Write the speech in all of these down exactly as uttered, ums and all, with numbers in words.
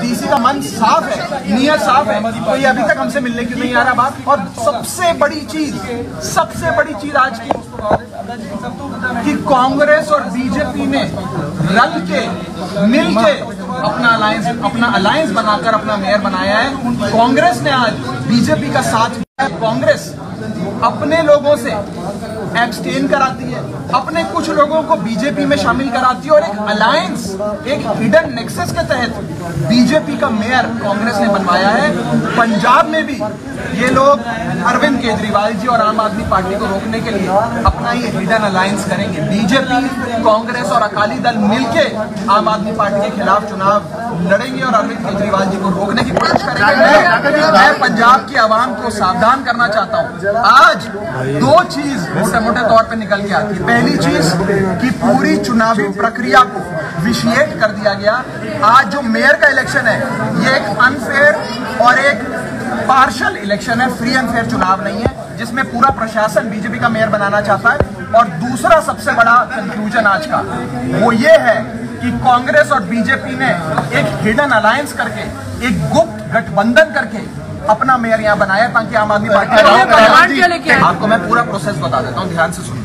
DC का मन साफ है, नीयत साफ है, तो ये अभी तक हमसे मिलने क्यों नहीं आ रहा बात। और सबसे बड़ी चीज, सबसे बड़ी चीज आज की कि कांग्रेस और बीजेपी ने रल के मिल के अपना अलायंस अपना अलायंस बनाकर अपना मेयर बनाया है। कांग्रेस ने आज बीजेपी का साथ दिया है। कांग्रेस अपने लोगों से एब्सटेन कराती है, अपने कुछ लोगों को बीजेपी में शामिल कराती है और एक अलायंस, एक हिडन नेक्सस के तहत बीजेपी का मेयर कांग्रेस ने बनवाया है। पंजाब में भी ये लोग अरविंद केजरीवाल जी और आम आदमी पार्टी को रोकने के लिए अपना ये हिडन अलायंस करेंगे। बीजेपी, कांग्रेस और अकाली दल मिलके आम आदमी पार्टी के खिलाफ चुनाव लड़ेंगे और अरविंद केजरीवाल जी को रोकने की कोशिश करेंगे। मैं पंजाब की आवाम को सावधान करना चाहता हूँ। आज दो चीज मोटे मोटे तौर पे निकल के आती है। पहली चीज कि पूरी चुनावी प्रक्रिया को विशिएट कर दिया गया। आज जो मेयर का इलेक्शन है ये एक अनफेयर और एक पार्शियल इलेक्शन है, फ्री एंड फेयर चुनाव नहीं है, जिसमें पूरा प्रशासन बीजेपी का मेयर बनाना चाहता है। और दूसरा सबसे बड़ा कंक्लूजन आज का वो ये है कि कांग्रेस और बीजेपी ने एक हिडन अलायंस करके, एक गुप्त गठबंधन करके अपना मेयर यहाँ बनाया ताकि आम आदमी पार्टी। आपको मैं पूरा प्रोसेस बता देता हूँ, ध्यान से सुनना।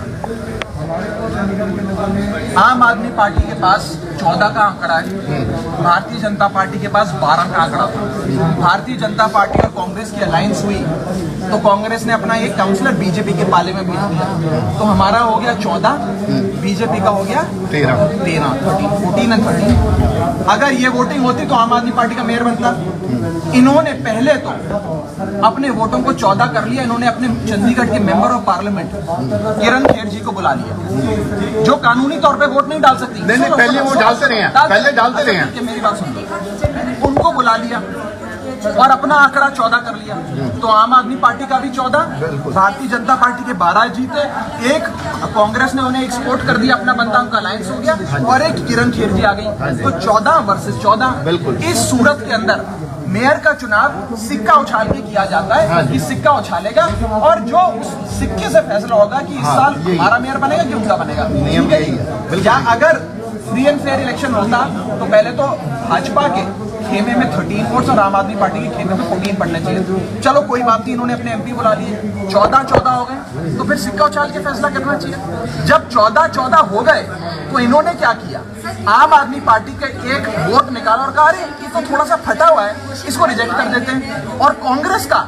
आम आदमी पार्टी के पास चौदह का आंकड़ा है, भारतीय जनता पार्टी के पास बारह का आंकड़ा था। भारतीय जनता पार्टी और कांग्रेस की अलायंस हुई तो कांग्रेस ने अपना एक काउंसलर बीजेपी के पाले में भेज दिया, तो हमारा हो गया चौदह, बीजेपी का हो गया तेरह तेरह थर्टीन फोर्टीन एंड थर्टीन। अगर ये वोटिंग होती तो आम आदमी पार्टी का मेयर बनता। इन्होंने पहले तो अपने वोटों को चौदह कर लिया। इन्होंने अपने चंडीगढ़ के member of parliament Kiran Kher ji को बुला लिया, जो कानूनी तौर पे वोट नहीं डाल सकती। नहीं, नहीं, पहले वो डालते रहे हैं, पहले डालते रहे हैं। मेरी बात सुन लो। उनको बुला लिया और अपना आंकड़ा चौदह कर लिया। तो आम आदमी पार्टी का भी चौदह, भारतीय जनता पार्टी के बारह जीते, एक कांग्रेस ने उन्हें एक्सपोर्ट कर दिया, अपना बनता उनका अलायंस हो गया, और एक किरण खेर जी आ गई। तो चौदह वर्सेस चौदह। इस सूरत के अंदर मेयर का चुनाव सिक्का उछाल के किया जाता है कि सिक्का उछालेगा और जो उस सिक्के से फैसला होगा कि इस साल हमारा मेयर बनेगा कि उनका बनेगा। नियम यही या अगर फ्री एंड फेयर इलेक्शन होता तो पहले तो भाजपा के खेमे में तेरह वोट्स और आम आदमी पार्टी के खेमे में चौदह पड़ने चाहिए। चलो कोई बात नहीं, इन्होंने अपने एमपी बुला लिए, चौदह चौदह हो गए, तो फिर सिक्का उछाल के फैसला करना चाहिए। जब चौदह चौदह हो गए तो इन्होंने क्या किया, आम आदमी पार्टी का एक वोट निकाला और कहा अरे ये तो थोड़ा सा फटा हुआ है, इसको रिजेक्ट कर देते हैं। और कांग्रेस का,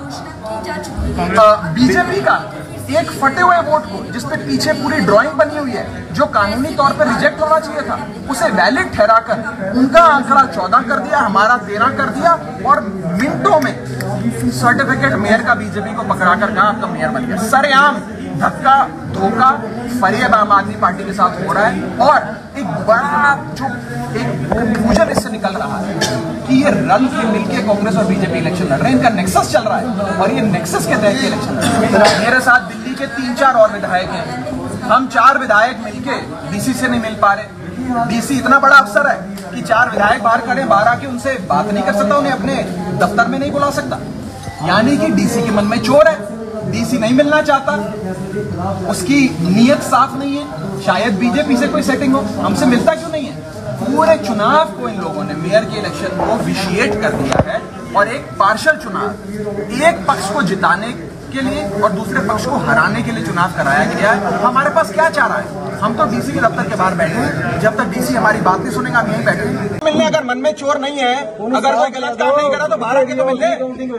बीजेपी का एक फटे हुए वोट को, जिसपे पीछे पूरी ड्राइंग बनी हुई है, जो कानूनी तौर पर रिजेक्ट होना चाहिए था, उसे वैलिड ठहराकर उनका आंकड़ा चौदह कर दिया, हमारा तेरह कर दिया, और मिनटों में सर्टिफिकेट मेयर का बीजेपी को पकड़ाकर कहा आपका मेयर बन गया। सरेआम धक्का धोखा फरेब आम आदमी पार्टी के साथ हो रहा है। और एक बड़ा जो एक कंक्लूजन इससे निकल रहा है कि ये रल के मिलके कांग्रेस और बीजेपी इलेक्शन लड़ रहे हैं, इनका नेक्सस चल रहा है और ये नेक्सस के तहत इलेक्शन लड़ रहे हैं। मेरे साथ दिल्ली के तीन चार और विधायक हैं, हम चार विधायक मिलके डीसी से नहीं मिल पा रहे। डीसी इतना बड़ा अफसर है कि चार विधायक बाहर खड़े, बाहर आके उनसे बात नहीं कर सकता, उन्हें अपने दफ्तर में नहीं बुला सकता। यानी कि डीसी के मन में चोर है, डीसी नहीं मिलना चाहता, उसकी नीयत साफ नहीं है, शायद बीजेपी से कोई सेटिंग हो, हमसे मिलता क्यों नहीं है। पूरे चुनाव को इन लोगों ने, मेयर के इलेक्शन को विशिएट कर दिया है और एक पार्शियल चुनाव, एक पक्ष को जिताने के लिए और दूसरे पक्ष को हराने के लिए चुनाव कराया गया है। हमारे पास क्या चाह रहा है, हम तो डीसी के दफ्तर के बाहर बैठे हैं, जब तक डीसी हमारी बात नहीं सुनेगा हम यहीं बैठे हैं। मिलने अगर मन में चोर नहीं है, अगर कोई गलत काम नहीं करा तो बाहर आके तो मिलने।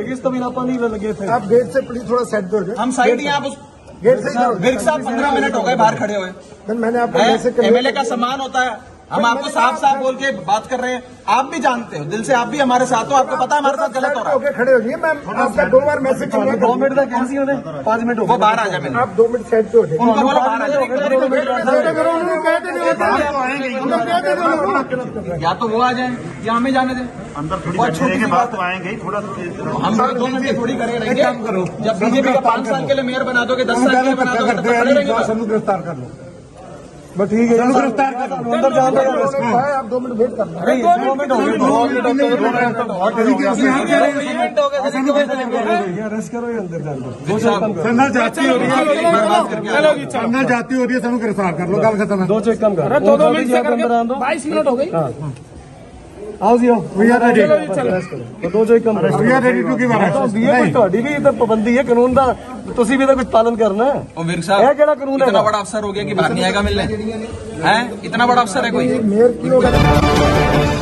आप गेट से प्लीज थोड़ा सेट दो, हम साइड यहाँ गेट से। विर्क साहब पंद्रह मिनट हो गए बाहर खड़े हुए। मैंने आपको एमएलए का सम्मान होता है, हम आपको साफ साफ बोल के बात कर रहे हैं, आप भी जानते हो, दिल से आप भी हमारे साथ हो, आपको पता है हमारे साथ गलत हो रहा है। खड़े हो जाइए, मैं आपका दो बार मैसेज करूंगा, दो मिनट तक कैंसी होने, पांच मिनट वो बाहर आ जाए, आप दो मिनट सेट हो जाए, उनको बोलो बाहर आ जाए। या तो वो आ जाए या हमें जाने दें अंदर, थोड़ी छोटी के बाद तो आएंगे थोड़ा, हम दो मिनट थोड़ी करेंगे। जब बीजेपी का पांच साल के लिए मेयर बना दोगे, दस साल के लिए बना दोगे, गिरफ्तार कर लो, बस ठीक है, गिरफ्तार कर लो, अंदर जाओ, आप दो मिनट वेट करना। दो मिनट हो गए, दो मिनट अरेस्ट करो, अंदर जाओ, अंदर जाती हो रही है, अंदर जाती हो रही है, सबको गिरफ्तार कर लो, गल खत्म है। दो चेक कम कर, दो दो मिनट से करके बाईस मिनट हो गई। आओ जी आओ वी आर रेडी दो जो come we are ready to give arrest ये ਤੁਹਾਡੀ ਵੀ ਤਾਂ ਪਾਬੰਦੀ ਹੈ ਕਾਨੂੰਨ ਦਾ ਤੁਸੀਂ ਵੀ ਤਾਂ ਕੁਝ ਪਾਲਨ करना है ओ विर्क साहब ਇਹ ਕਿਹੜਾ ਕਾਨੂੰਨ ਹੈ इतना बड़ा अफसर हो गया कि बाहर नहीं आएगा मिलने हैं इतना बड़ा अफसर है कोई मेयर की होगा